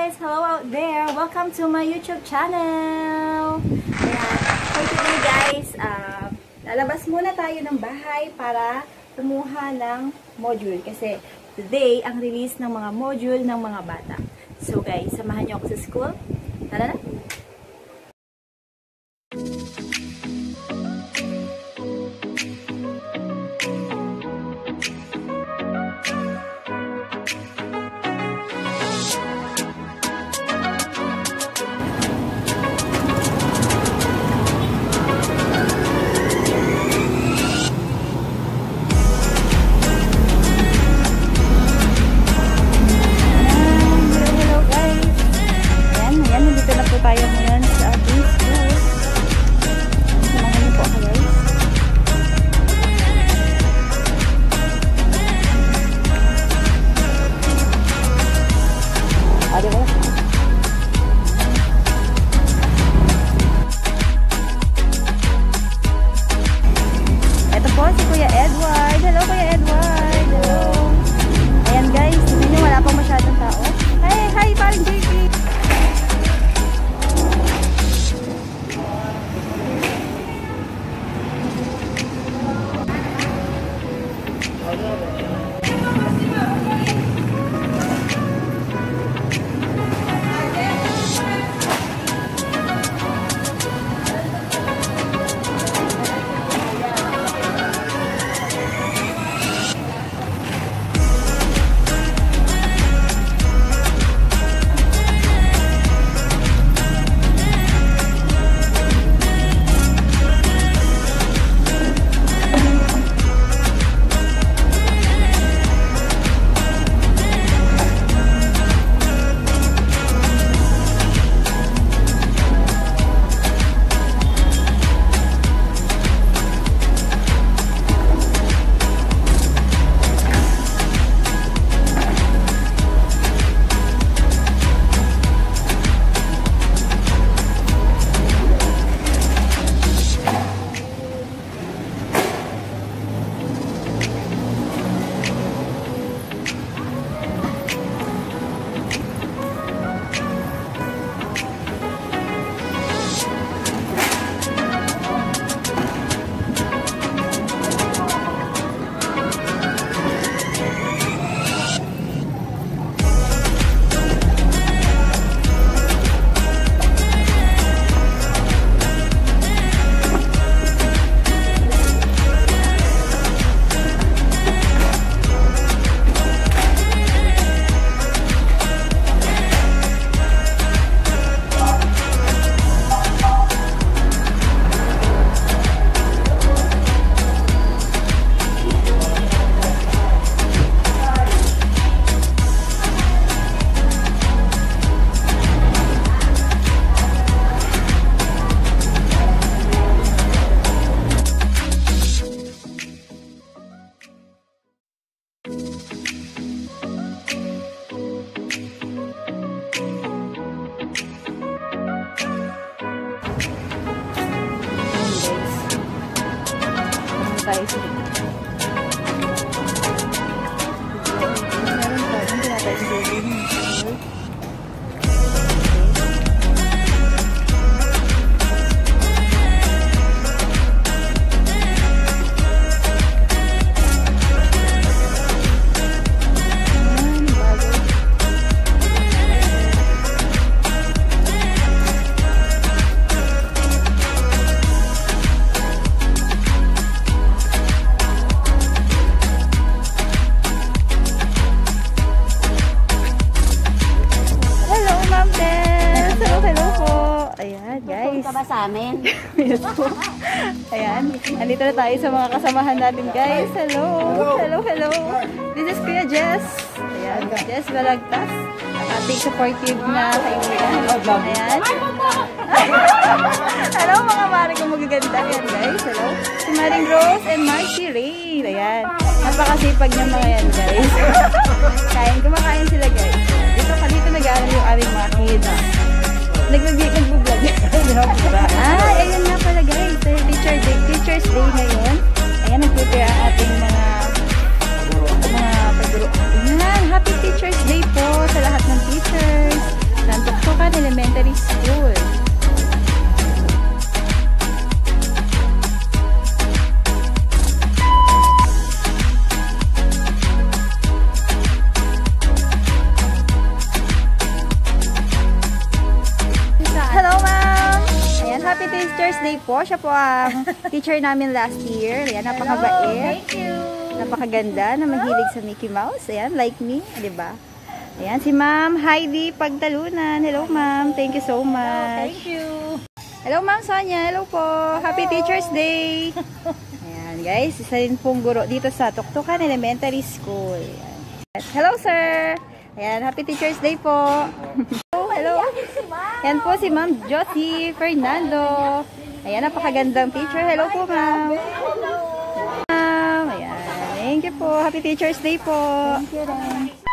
guys! Hello out there! Welcome to my YouTube channel! Ayan. For today guys, lalabas muna tayo ng bahay para kumuha ng module. Kasi today, ang release ng mga module ng mga bata. So guys, samahan niyo ako sa school. Tara na! Tayo ngayon sa ating school. Samahan niyo po ako guys. Diba? Ito po si Kuya Edward. Hello Kuya Edward. Hello. Ayan guys, tingnan niyo wala pang masyadong tao. Hi, parang JP. Tayo sa dito. Meron pa. Ang tinatay sa dito. Sa amin. Yes po. Ayan. Andito na tayo sa mga kasamahan natin guys. Hello. Hello, hello. This is Kuya Jess. Ayan. Jess Balagtas. Ang ating supportive na kaibigan. Ayan. Hello mga mare kong magaganda. Ayan guys. Hello. Si Maring Rose and Marcy Ray. Ayan. Napakasipag niya mga yan guys. Kumakain sila guys. Dito nag-aaral yung aming mga kids. Nag-vlog. Ayun nga pala guys. Teacher's Day ngayon. Ayan, nag-prepare ang ating mga pagduro. Ayan, Happy Teacher's Day po sa lahat ng teachers. po. Siya po ang teacher namin last year. Ayan, napakabait. Thank you. Napakaganda na mahilig sa Mickey Mouse. Ayan, like me. Diba? Ayan, si Ma'am Heidi Pagtalunan. Hello, Ma'am. Thank you so much. Thank you. Hello, Ma'am Sonia. Hello po. Happy Teacher's Day. Ayan, guys. Isa rin pong guro dito sa Tuktukan Elementary School. Ayan. Hello, sir. Ayan, Happy Teacher's Day po. Hello. Ayan po si Ma'am Josie Fernando. Ayan, napakagandang teacher. Hello po, Ma'am. Ayan, thank you po. Happy Teacher's Day po. Thank you,